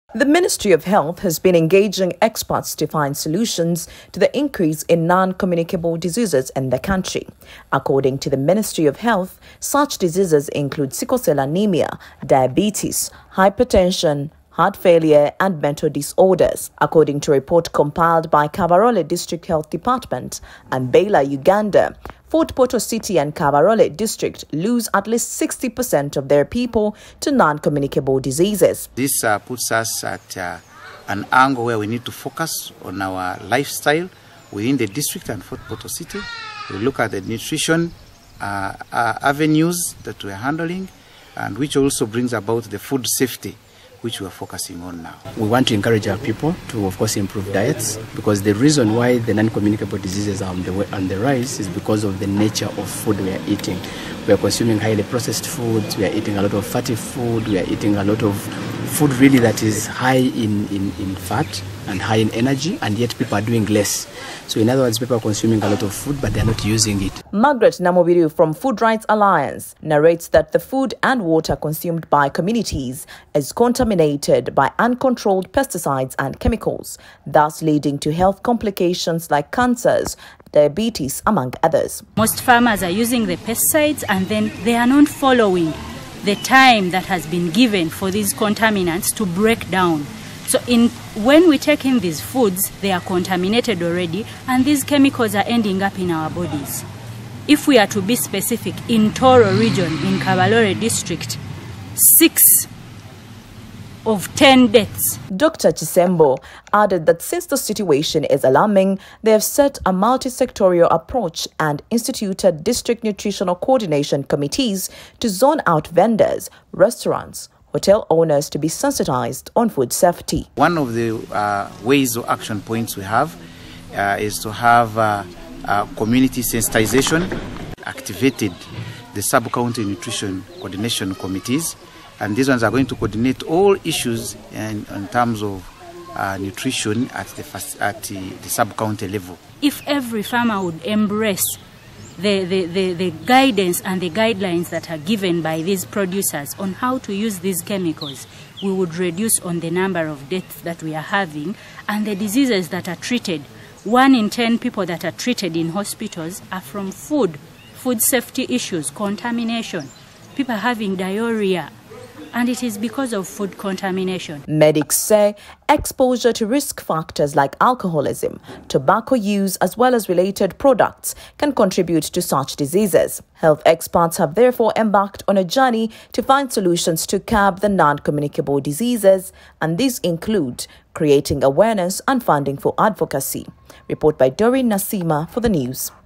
The Ministry of Health has been engaging experts to find solutions to the increase in non-communicable diseases in the country. According to the Ministry of Health, such diseases include sickle cell anemia, diabetes, hypertension, heart failure and mental disorders. According to a report compiled by Kabarole District Health Department and Baila, Uganda, Fort Portal City and Kabarole District lose at least 60% of their people to non-communicable diseases. This puts us at an angle where we need to focus on our lifestyle within the district and Fort Portal City. We look at the nutrition avenues that we're handling, and which also brings about the food safety, which we're focusing on now. We want to encourage our people to, of course, improve diets, because the reason why the non-communicable diseases are on the rise is because of the nature of food we are eating. We are consuming highly processed foods, we are eating a lot of fatty food, we are eating a lot of food really that is high in fat and high in energy, and yet people are doing less. So in other words, people are consuming a lot of food, but they are not using it. Margaret Namobiru from Food Rights Alliance narrates that the food and water consumed by communities is contaminated by uncontrolled pesticides and chemicals, thus leading to health complications like cancers, diabetes, among others. Most farmers are using the pesticides and then they are not following the time that has been given for these contaminants to break down. So when we take in these foods, they are contaminated already, and these chemicals are ending up in our bodies. If we are to be specific, in Toro region, in Kabarole district, 6 of 10 deaths. Dr. Chisembo added that since the situation is alarming, they have set a multi-sectorial approach and instituted district nutritional coordination committees to zone out vendors, restaurants, hotel owners to be sensitized on food safety. One of the ways or action points we have is to have community sensitization, activated the sub-county nutrition coordination committees, and these ones are going to coordinate all issues in terms of nutrition at the sub-county level. If every farmer would embrace the guidance and the guidelines that are given by these producers on how to use these chemicals, we would reduce on the number of deaths that we are having and the diseases that are treated. 1 in 10 people that are treated in hospitals are from food safety issues, contamination, people having diarrhea, and it is because of food contamination. Medics say exposure to risk factors like alcoholism, tobacco use, as well as related products can contribute to such diseases. Health experts have therefore embarked on a journey to find solutions to curb the non-communicable diseases, and these include creating awareness and funding for advocacy. Report by Doreen Nasima for the news.